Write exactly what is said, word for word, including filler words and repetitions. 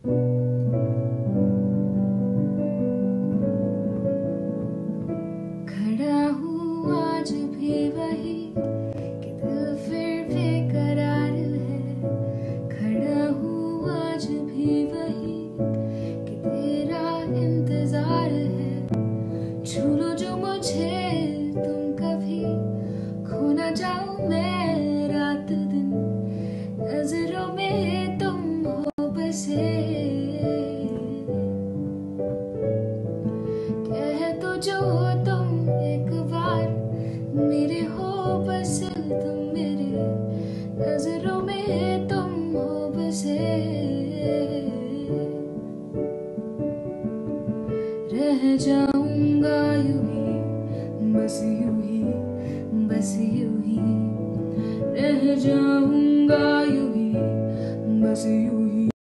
खड़ा हूँ आज भी वही कि दिल फिर बेकरार है। खड़ा हूँ आज भी वही कि तेरा इंतजार है। छू लो जो मुझे तुम कभी, खो ना जाऊं मैं रात दिन, नजरों में तुम हो बसे। कह तो जो तुम एक बार मेरे हो, बस तुम मेरे नजरों में तुम हो बसे। रह जाऊंगा यूं ही, बस यूं ही, बस यूं ही। रह जाऊंगा यूं ही, बस यूं